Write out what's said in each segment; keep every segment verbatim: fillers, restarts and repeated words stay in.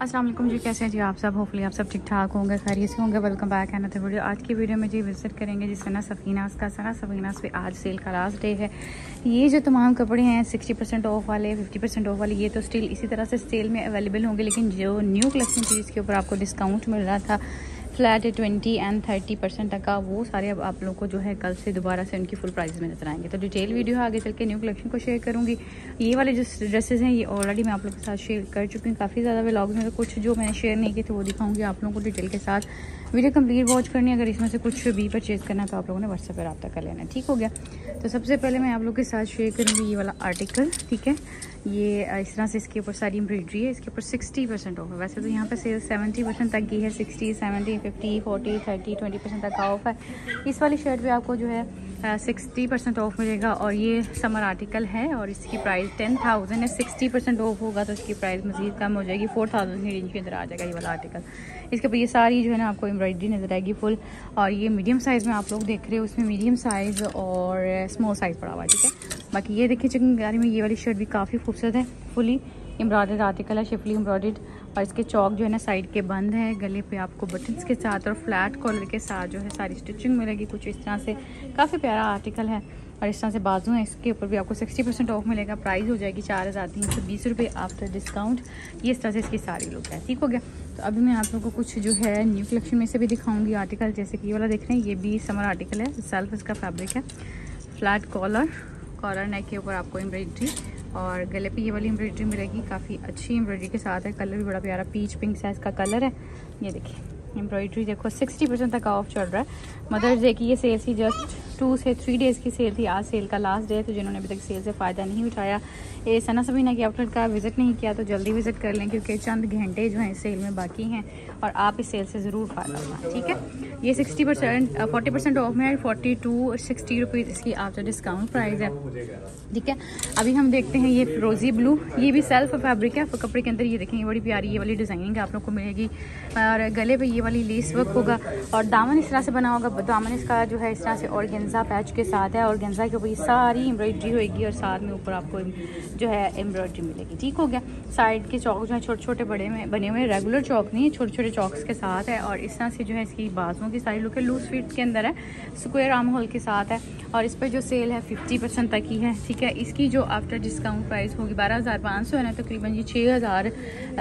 अस्सलाम वालेकुम जी, कैसे हैं जी आप सब। होपफुली आप सब ठीक ठाक होंगे, खैरियत से होंगे। Welcome back and other video. आज की वीडियो में जी विजिट करेंगे जी सना सफीनास का। सना सफीनास पे आज सेल का लास्ट डे है। ये जो तमाम कपड़े हैं सिक्सटी परसेंट ऑफ वाले, फिफ्टी परसेंट ऑफ वाले, ये तो स्टिल इसी तरह से सेल में अवेलेबल होंगे। लेकिन जो न्यू कलेक्शन थी इसके ऊपर आपको डिस्काउंट मिल रहा था flat twenty and thirty percent तक का, वो सारे अब आप लोगों को जो है कल से दोबारा से उनकी फुल प्राइस में नजर आएंगे। तो डिटेल वीडियो आगे चल के न्यू कलेक्शन को शेयर करूंगी। ये वाले जो ड्रेसेस हैं ये ऑलरेडी मैं आप लोगों के साथ शेयर कर चुकी हूँ काफ़ी ज़्यादा व्लॉग्स में। तो कुछ जो मैंने शेयर नहीं किए थे वो दिखाऊंगी आप लोगों को डिटेल के साथ। वीडियो कंप्लीट वॉच करनी है। अगर इसमें से कुछ भी परचेज करना तो आप लोगों ने व्हाट्सएप पर रब्ता कर लेना, ठीक हो गया। तो सबसे पहले मैं आप लोगों के साथ शेयर करूँगी ये वाला आर्टिकल, ठीक है। ये इस तरह से इसके ऊपर सारी एम्ब्रॉयडरी है। इसके ऊपर सिक्सटी परसेंट ऑफ है। वैसे तो यहाँ पे सेल सेवेंटी परसेंट तक की है, sixty, seventy, fifty, forty, thirty, twenty percent तक का ऑफ है। इस वाली शर्ट पे आपको जो है सिक्सटी परसेंट ऑफ मिलेगा और ये समर आर्टिकल है और इसकी प्राइस टेन थाउजेंड है। सिक्सटी परसेंट ऑफ होगा तो इसकी प्राइस मज़ीद कम हो जाएगी, फोर थाउजेंड की रेंज के अंदर आ जाएगा ये वाला आर्टिकल। इसके ऊपर ये सारी जो है ना आपको एम्ब्रॉयडरी नजर आएगी फुल। और ये मीडियम साइज़ में आप लोग देख रहे हो, उसमें मीडियम साइज़ और स्मॉल साइज़ पड़ा हुआ है, ठीक है। बाकी ये देखिए चिकनकारी में ये वाली शर्ट भी काफ़ी खूबसूरत है, फुली एम्ब्रॉयडर्ड आर्टिकल है, शिफली एम्ब्रॉयडर्ड। और इसके चौक जो है ना साइड के बंद है, गले पे आपको बटन्स के साथ और फ्लैट कॉलर के साथ जो है सारी स्टिचिंग मिलेगी कुछ इस तरह से। काफ़ी प्यारा आर्टिकल है और इस तरह से बाजू है। इसके ऊपर भी आपको सिक्सटी परसेंट ऑफ मिलेगा। प्राइस हो जाएगी चार हज़ार तीन सौ बीस रुपये आफ्टर डिस्काउंट। ये इस तरह से इसकी सारी लुक है, ठीक हो गया। तो अभी मैं आप लोगों को कुछ जो है न्यू कलेक्शन में से भी दिखाऊंगी आर्टिकल। जैसे कि ये वाला देख रहे हैं, ये भी समर आर्टिकल है, सेल्फ इसका फैब्रिक है, फ्लैट कॉलर, कॉलर नेक के ऊपर आपको एम्ब्रॉयडरी और गले पे ये वाली एम्ब्रॉयडरी मिलेगी। काफ़ी अच्छी एम्ब्रॉयडरी के साथ है। कलर भी बड़ा प्यारा पीच पिंक साइज का कलर है। ये देखिए एम्ब्रॉयडरी देखो सिक्सटी परसेंट तक ऑफ चल रहा है। मदर्स डे की ये सेल थी, जस्ट टू से थ्री डेज़ की सेल थी। आज सेल का लास्ट डे है, तो जिन्होंने अभी तक सेल से फ़ायदा नहीं उठाया, ये सना सफीना की आउटलेट का विज़िट नहीं किया तो जल्दी विज़िट कर लें, क्योंकि चंद घंटे जो हैं सेल में बाकी हैं और आप इस सेल से ज़रूर फ़ायदा होगा, ठीक है। ये sixty percent forty percent off में है, फोर्टी टू सिक्सटी रुपीज़ इसकी आफ्टर डिस्काउंट प्राइस है, ठीक है। अभी हम देखते हैं ये रोज़ी ब्लू, ये भी सेल्फ फैब्रिक है कपड़े के अंदर। ये देखें बड़ी प्यारी ये वाली डिज़ाइनिंग आप लोग को मिलेगी और गले पे ये वाली लेस वर्क होगा और दामन इस तरह से बना होगा। दामन इसका जो है इस तरह से ऑर्गेन्जा पैच के साथ है। ऑर्गेन्जा के ऊपर ये सारी एम्ब्रॉयडरी होगी और साथ में ऊपर आपको जो है एम्ब्रॉयडरी मिलेगी, ठीक हो गया। साइड के चौक जो है छोटे छोटे बड़े में बने हुए, रेगुलर चौक नहीं है, छोटे छोटे चौक्स के साथ है। और इस तरह से जो है इसकी बाजुओं की सारी लुक है, लूज फिट के अंदर है, स्क्वायर आर्म होल के साथ है। और इस पर जो सेल है फिफ्टी परसेंट तक की है, ठीक है। इसकी जो आफ्टर डिस्काउंट प्राइस होगी बारह हज़ार पाँच सौ है ना, तकरीबन ये छः हज़ार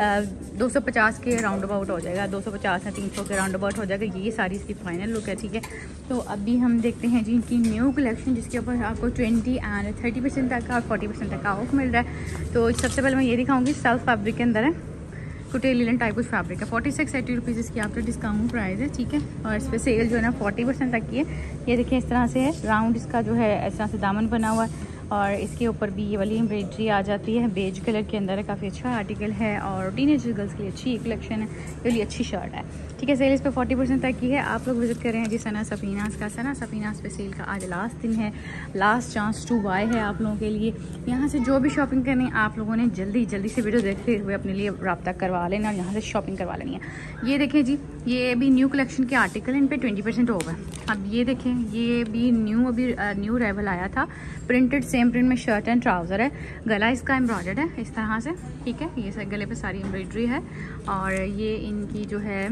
दो सौ पचास के राउंड अबाउट हो जाएगा, दो सौ पचास या तीन सौ के राउंड अबाउट हो जाएगा। ये सारी इसकी फाइनल लुक है, ठीक है। तो अभी हम देखते हैं जी इनकी न्यू कलेक्शन, जिसके ऊपर आपको ट्वेंटी एंड थर्टी परसेंट तक का और फोर्टी परसेंट तक का ऑफ मिल रहा है। तो सबसे पहले मैं ये दिखाऊंगी, सेल्फ फैब्रिक के अंदर है, कुटे लिलन टाइप कुछ फैब्रिक है। फोर्टी सिक्स एटी रुपीज़ इसकी आफ्टर डिस्काउंट प्राइस है, ठीक है। और इस पर सेल जो है ना फोर्टी परसेंट तक की है। ये देखिए इस तरह से है, राउंड इसका जो है इस तरह से दामन बना हुआ है और इसके ऊपर भी ये वाली एम्ब्रॉयडरी आ जाती है, बेज कलर के अंदर है। काफ़ी अच्छा आर्टिकल है और टीनेजर गर्ल्स के लिए अच्छी कलेक्शन है, ये वाली अच्छी शर्ट है, ठीक है। सेल इस पर फोर्टी परसेंट तक की है। आप लोग विजिट कर रहे हैं जी सना सफीनास का। सना सफीनास पे सेल का आज लास्ट दिन है, लास्ट चांस टू बाय है आप लोगों के लिए। यहाँ से जो भी शॉपिंग करनी है आप लोगों ने जल्दी जल्दी से वीडियो देखते हुए अपने लिए रब्ता करवा लेना और यहाँ से शॉपिंग करवा लेनी है। ये देखें जी, ये भी न्यू कलेक्शन के आर्टिकल, इन पर ट्वेंटी परसेंट होगा। अब ये देखें, ये भी न्यू अभी न्यू रेवल आया था, प्रिंटेड सेम प्रिंट में शर्ट एंड ट्राउज़र है। गला इसका एम्ब्रॉयडर्ड है इस तरह से, ठीक है। ये गले पे सारी एम्ब्रॉयडरी है और ये इनकी जो है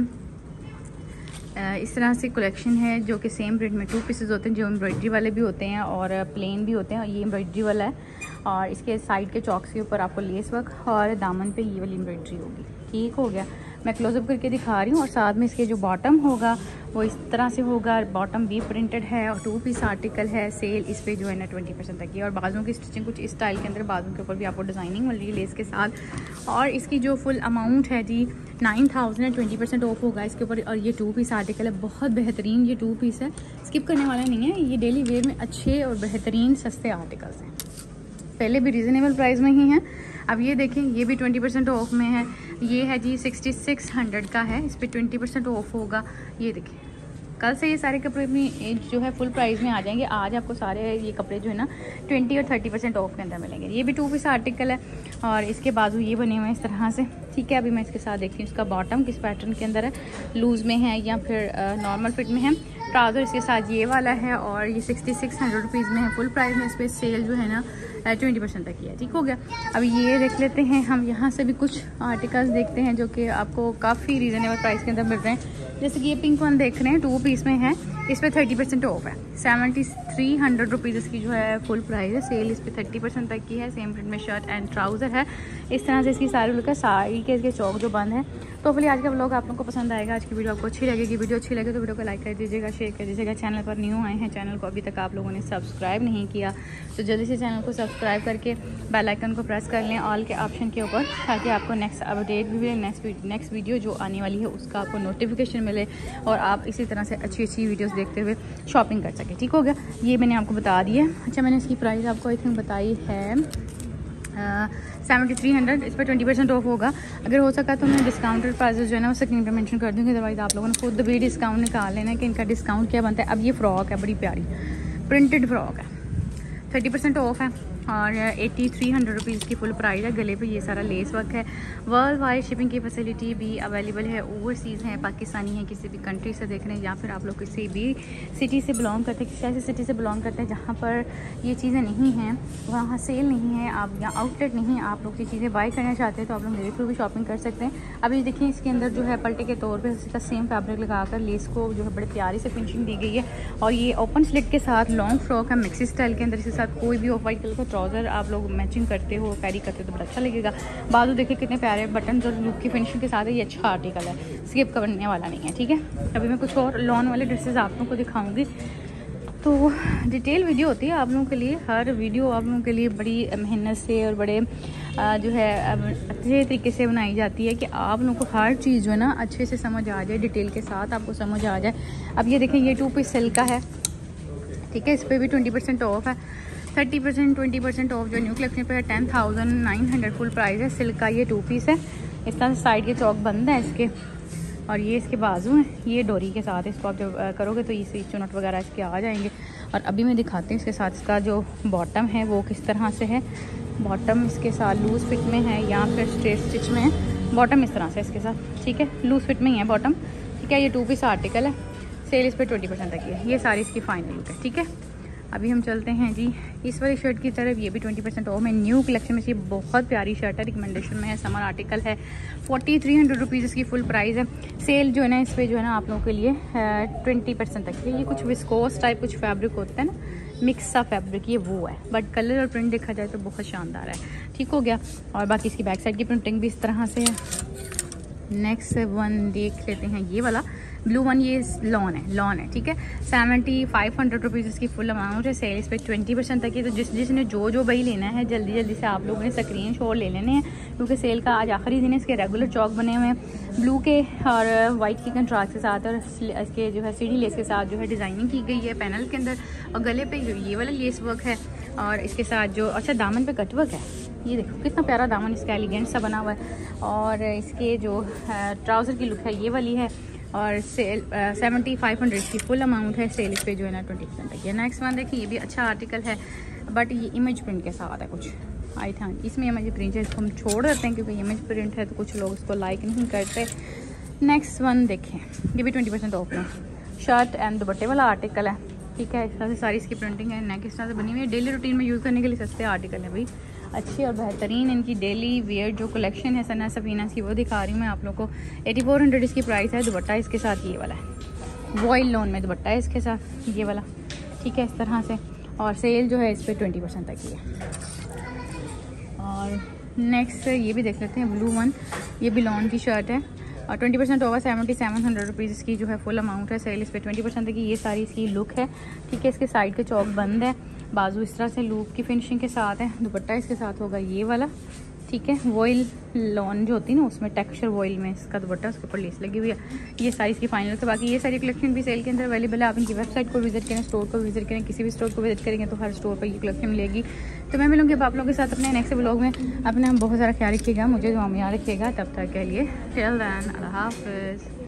इस तरह से कलेक्शन है, जो कि सेम प्रिंट में टू पीसेस होते हैं, जो एम्ब्रॉयडरी वाले भी होते हैं और प्लेन भी होते हैं। और ये एम्ब्रॉयडरी वाला है और इसके साइड के चौक्स के ऊपर आपको लेस वर्क और दामन पे ये वाली एम्ब्रॉयडरी होगी, ठीक हो गया। मैं क्लोजअप करके दिखा रही हूँ। और साथ में इसके जो बॉटम होगा वो इस तरह से होगा, बॉटम भी प्रिंटेड है और टू पीस आर्टिकल है। सेल इस पे जो है ना ट्वेंटी परसेंट तक की। और बाजू की स्टिचिंग कुछ इस स्टाइल के अंदर, बाजू के ऊपर भी आपको डिज़ाइनिंग मिल रही है लेस के साथ। और इसकी जो फुल अमाउंट है जी nine thousand twenty percent off होगा इसके ऊपर। और ये टू पीस आर्टिकल है, बहुत बेहतरीन ये टू पीस है, स्किप करने वाला नहीं है। ये डेली वेयर में अच्छे और बेहतरीन सस्ते आर्टिकल्स हैं, पहले भी रीज़नेबल प्राइस में ही हैं। अब ये देखें, ये भी ट्वेंटी परसेंट ऑफ में है। ये है जी सिक्सटी सिक्स हंड्रेड का है, इस पर ट्वेंटी परसेंट ऑफ होगा। ये देखें, कल से ये सारे कपड़े अपनी जो है फुल प्राइस में आ जाएंगे। आज आपको सारे ये कपड़े जो है ना ट्वेंटी और थर्टी परसेंट ऑफ के अंदर मिलेंगे। ये भी टू पीस आर्टिकल है और इसके बाजू ये बने हुए हैं इस तरह से, ठीक है। अभी मैं इसके साथ देखती हूँ इसका बॉटम किस पैटर्न के अंदर है, लूज़ में है या फिर नॉर्मल फिट में है। ट्राउज़र इसके साथ ये वाला है और ये सिक्सटी सिक्स हंड्रेड रुपीज़ में है। फुल प्राइस में इस पर सेल जो है ना ट्वेंटी परसेंट तक की है। ठीक हो गया। अब ये देख लेते हैं हम, यहाँ से भी कुछ आर्टिकल्स देखते हैं जो कि आपको काफ़ी रीज़नेबल प्राइस के अंदर मिल रहे हैं। जैसे कि ये पिंक वन देख रहे हैं, टू पीस में है, इस पर थर्टी परसेंट ऑफ है। सेवेंटी थ्री हंड्रेड रुपीज़ इसकी जो है फुल प्राइस है। सेल इस पर थर्टी परसेंट तक की है। सेम प्रिंट में शर्ट एंड ट्राउज़र है। इस तरह से इसकी सारी लुक है। साड़ी के इसके चौक जो बंद है। तो फिर आज का व्लॉग आप लोगों को पसंद आएगा। आज की वीडियो आपको अच्छी लगेगी। वीडियो अच्छी लगे तो वीडियो को लाइक कर दीजिएगा, शेयर कर दीजिएगा। चैनल पर न्यू आए हैं, चैनल को अभी तक आप लोगों ने सब्सक्राइब नहीं किया तो जल्दी से चैनल को सब्सक्राइब करके बेल आइकन को प्रेस कर लें ऑल के ऑप्शन के ऊपर, ताकि आपको नेक्स्ट अपडेट भी मिले, नेक्स्ट नेक्स्ट वीडियो जो आने वाली है उसका आपको नोटिफिकेशन मिले और आप इसी तरह से अच्छी अच्छी वीडियोस देखते हुए शॉपिंग कर सकें। ठीक हो गया। ये मैंने आपको बता दिया। अच्छा, मैंने इसकी प्राइस आपको आई थिंक बताई है सेवेंटी थ्री हंड्रेड। इस पर ट्वेंटी परसेंट ऑफ होगा। अगर हो सका तो मैं डिस्काउंटेड प्राइसेस जो है ना वो स्क्रीन पर मेंशन कर दूँगी। अदरवाइज आप लोगों ने खुद भी डिस्काउंट निकाल लेना कि इनका डिस्काउंट क्या बनता है। अब ये फ्रॉक है, बड़ी प्यारी प्रिंटेड फ्रॉक है, थर्टी परसेंट ऑफ है और एटी थ्री हंड्रेड रुपीज़ की फुल प्राइस है। गले पे ये सारा लेस वर्क है। वर्ल्ड वाइड शिपिंग की फैसिलिटी भी अवेलेबल है। ओवरसीज़ हैं, पाकिस्तानी हैं, किसी भी कंट्री से देख रहे हैं या फिर आप लोग किसी भी सिटी से बिलोंग करते हैं, किसी ऐसी सिटी से बिलोंग करते हैं जहाँ पर ये चीज़ें नहीं हैं, वहाँ सेल नहीं है, आप या आउटलेट नहीं है, आप लोग ये चीज़ें बाई करना चाहते हैं तो आप लोग मेरे थ्रू भी शॉपिंग कर सकते हैं। अभी देखिए इसके अंदर जो है पल्टे के तौर पर इसका सेम फैब्रिक लगाकर लेस को जो है बड़े प्यारी से फिनिशिंग दी गई है। और ये ओपन स्लिट के साथ लॉन्ग फ्रॉक है मिक्सी स्टाइल के अंदर। इसके साथ कोई भी ऑफ वाइट कलर का ट्राउज़र आप लोग मैचिंग करते हो, कैरी करते हो तो बड़ा अच्छा लगेगा। बाजू देखिए कितने प्यारे बटन और लुक की फिनिशिंग के साथ है। ये अच्छा आर्टिकल है, स्किप करने वाला नहीं है। ठीक है। अभी मैं कुछ और लॉन वाले ड्रेसेस आप लोगों को दिखाऊंगी। तो डिटेल वीडियो होती है आप लोगों के लिए। हर वीडियो आप लोगों के लिए बड़ी मेहनत से और बड़े जो है अच्छे तरीके से बनाई जाती है कि आप लोगों को हर चीज़ जो है ना अच्छे से समझ आ जाए, डिटेल के साथ आपको समझ आ जाए। अब ये देखें, ये टू पीस सिल्क का है। ठीक है। इस पर भी ट्वेंटी परसेंट ऑफ है। Thirty percent twenty percent off जो न्यू कलेक्शन पे है। Ten thousand nine hundred full price है। सिल्क का ये टू पीस है। इस तरह से साइड के चौक बंद है इसके और ये इसके बाजू हैं, ये डोरी के साथ है। इसको आप जब करोगे तो ये चुनट वगैरह इसके आ जाएंगे। और अभी मैं दिखाती हूँ इसके साथ इसका जो बॉटम है वो किस तरह से है। बॉटम इसके साथ लूज़ फिट में है या फिर स्ट्रेट स्टिच में है। बॉटम इस तरह से इसके साथ। ठीक है। लूज़ फिट में ही है बॉटम। ठीक है। ये टू पीस आर्टिकल है। सेल इस पर ट्वेंटी परसेंट तक है। ये सारी इसकी फाइनल लुक है। ठीक है। अभी हम चलते हैं जी इस वाली शर्ट की तरफ। ये भी ट्वेंटी परसेंट ऑफ में न्यू कलेक्शन में। ये बहुत प्यारी शर्ट है, रिकमेंडेशन में है, समर आर्टिकल है। फोर्टी थ्री हंड्रेड रुपीज़ इसकी फुल प्राइस है। सेल जो है ना इस पर जो है ना आप लोगों के लिए ट्वेंटी परसेंट तक है। ये कुछ विस्कोस टाइप कुछ फैब्रिक होता है ना, मिक्स सा फैब्रिक, ये वो है, बट कलर और प्रिंट देखा जाए तो बहुत शानदार है। ठीक हो गया। और बाकी इसकी बैक साइड की प्रिंटिंग भी इस तरह से है। नेक्स्ट वन देख लेते हैं, ये वाला ब्लू वन, ये लॉन है, लॉन है। ठीक है। सेवेंटी फाइव हंड्रेड रुपीज़ इसकी फुल अमाउंट है। सेल इस पर ट्वेंटी परसेंट तक है। तो जिस जिसने जो जो भाई लेना है जल्दी जल्दी से आप लोगों ने स्क्रीन शॉट ले लेने हैं, क्योंकि सेल का आज आखिरी दिन है। इसके रेगुलर चौक बने हुए हैं ब्लू के और वाइट के कंट्रास्ट के साथ और इसके जो है सीढ़ी लेस के साथ जो है डिज़ाइनिंग की गई है पैनल के अंदर। और गले पे जो ये वाला लेस वर्क है और इसके साथ जो अच्छा दामन पे कट वर्क है। ये देखो कितना प्यारा दामन इसका एलिगेंट सा बना हुआ है। और इसके जो ट्राउज़र की लुक है ये वाली है। और सेल सेवेंटी फाइव हंड्रेड की फुल अमाउंट है। सेल इस पे जो है ना ट्वेंटी परसेंट तक है। नेक्स्ट वन देखिए, ये भी अच्छा आर्टिकल है बट ये इमेज प्रिंट के साथ है कुछ। आई थिंक इसमें इमेज प्रिंट है, इसको हम छोड़ देते हैं क्योंकि इमेज प्रिंट है तो कुछ लोग इसको लाइक नहीं करते। नेक्स्ट वन देखें, ये भी ट्वेंटी परसेंट ऑफ है। शर्ट एंड दुपट्टे वाला आर्टिकल है। ठीक है। इस तरह से सारी इसकी प्रिंटिंग है, नेक इस तरह से बनी हुई है। डेली रूटीन में यूज़ करने के लिए सस्ते आर्टिकल है भाई, अच्छी और बेहतरीन इनकी डेली वेयर जो कलेक्शन है सना सफीना की वो दिखा रही हूँ मैं आप लोग को। एटी फोर हंड्रेड इसकी प्राइस है। दुपट्टा इसके साथ ये वाला है, वॉइल लॉन में दुपट्टा है इसके साथ ये वाला। ठीक है। इस तरह से और सेल जो है इस पर ट्वेंटी परसेंट तक की है। और नेक्स्ट ये भी देख लेते हैं, ब्लू वन, ये भी लॉन की शर्ट है और ट्वेंटी परसेंट होगा। सेवेंटी सेवन हंड्रेड रुपीज़ इसकी जो है फुल अमाउंट है। सेल इस पर ट्वेंटी परसेंट तक की। ये सारी इसकी लुक है। ठीक है। इसके साइड के चौक बंद है, बाजू इस तरह से लूप की फिनिशिंग के साथ है। दुपट्टा इसके साथ होगा ये वाला। ठीक है। वॉइल लॉन जो होती है ना उसमें टेक्सचर वॉइल में इसका दुपट्टा, उसके ऊपर लेस लगी हुई है। ये सारी इसकी फाइनल है। बाकी ये सारी कलेक्शन भी सेल के अंदर अवेलेबल है। आप इनकी वेबसाइट को विजिट करें, स्टोर को विजिट करें, किसी भी स्टोर को विजिट करेंगे तो हर स्टोर पर ये कलेक्शन मिलेगी। तो मैं मिलूंगी अब आप लोगों के साथ अपने नेक्स्ट व्लॉग में। अपना बहुत सारा ख्याल रखिएगा, मुझे दुआ में याद रखिएगा। तब तक के लिए टिल देन अल्लाह हाफ़िज़।